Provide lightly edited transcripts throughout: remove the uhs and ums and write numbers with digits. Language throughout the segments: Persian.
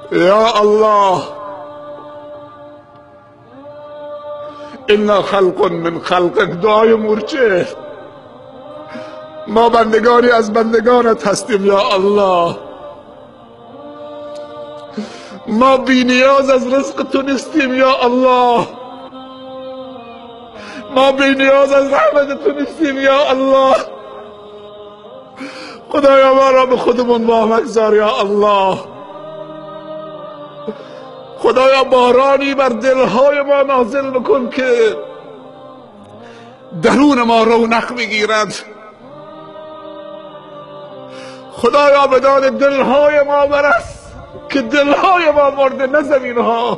یا الله انا خلق من خلقک، دعای مورچه، ما بندگانی از بندگانت هستیم یا الله. ما بی نیاز از رزق تو نیستیم یا الله. ما بی نیاز از رحمت تو نیستیم یا الله. خدایا ما را به خودمون واگذار یا الله. خدایا بارانی بر دلهای ما نازل بکن که درون ما رونق بگیرد. خدایا به داد دلهای ما برس که دلهای ما مرده، نه زمینها.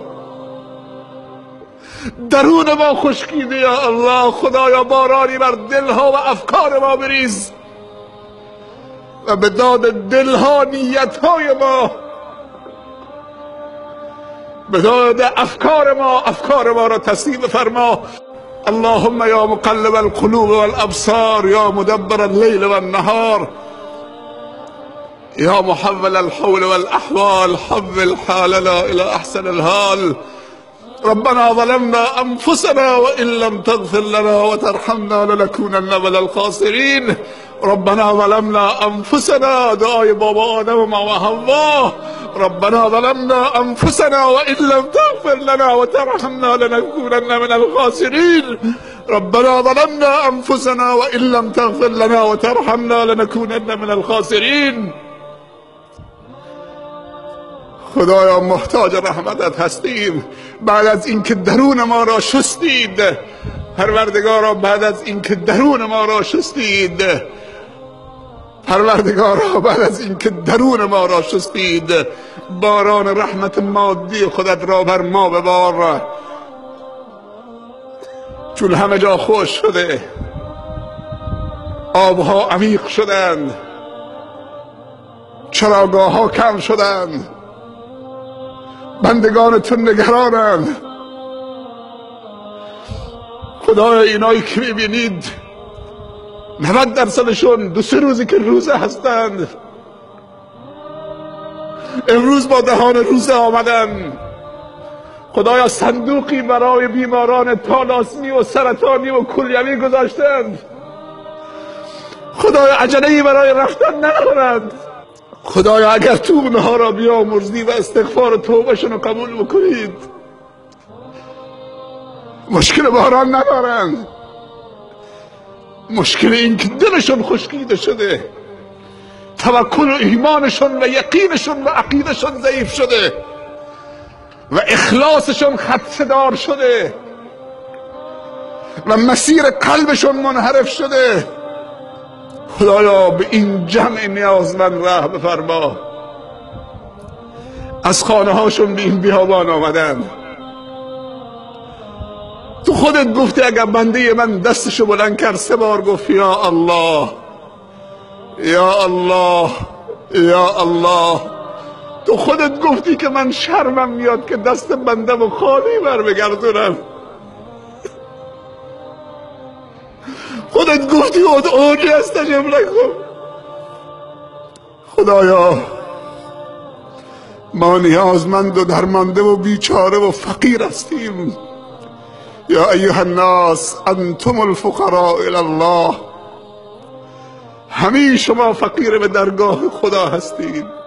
درون ما خشکیده یا الله. خدایا بارانی بر دلها و افکار ما بریز و به داد دلها نیتهای ما، به داد افکار ما را تصحیح فرما. اللهم یا مقلب القلوب والابصار، یا مدبر اللیل والنهار، یا محول الحول والاحوال، حول حالنا الى احسن الحال. ربنا ظلمنا انفسنا وان لم تغفر لنا وترحمنا لنكونن من الخاسرین. ربنا ظلمنا انفسنا، دعای بابا آدم و ماما حوا. ربنا ظلمنا انفسنا وان لم تغفر لنا وترحمنا لنكونن من الخاسرین. ربنا ظلمنا انفسنا وان لم تغفر لنا وترحمنا لنكونن من الخاسرین. خدایا محتاج رحمتت هستیم. بعد از اینکه درون ما را شستید، پروردگارا، بعد از اینکه درون ما را شستید، پروردگارا، بعد از اینکه درون ما را شستید، باران رحمت مادی خودت را بر ما ببار. چون همه جا خشک شده، آبها عمیق شدند، چراگاه ها کم شدند، بندگان تو نگرانند. خدایا اینایی که میبینید 90%شون 2-3 روزی که روزه هستند، امروز با دهان روزه آمدن. خدایا صندوقی برای بیماران تالاسمی و سرطانی و کلیوی گذاشتند. خدایا عجله‌ای برای رفتن ندارند. خدایا اگر تو اونها را بیامرزی و استغفار و توبهشون رو قبول بکنید، مشکل باران ندارند. مشکل این که دلشون خشکیده شده، توکل و ایمانشون و یقینشون و عقیدشون ضعیف شده و اخلاصشون خدشه‌دار شده و مسیر قلبشون منحرف شده. خدایا به این جمع نیازمند رحم بفرما. از خانه هاشون به این بیابان آمدن. تو خودت گفتی اگر بنده من دستشو بلند کرد 3 بار گفت یا الله یا الله یا الله. تو خودت گفتی که من شرمم میاد که دست بنده و خالی بر بگردونم. خودت گفتی ادعونی استجب لکم. خدایا ما نیازمند و درمانده و بیچاره و فقیر هستیم. یا ایها الناس انتم الفقراء الی الله. همه شما فقیر به درگاه خدا هستید.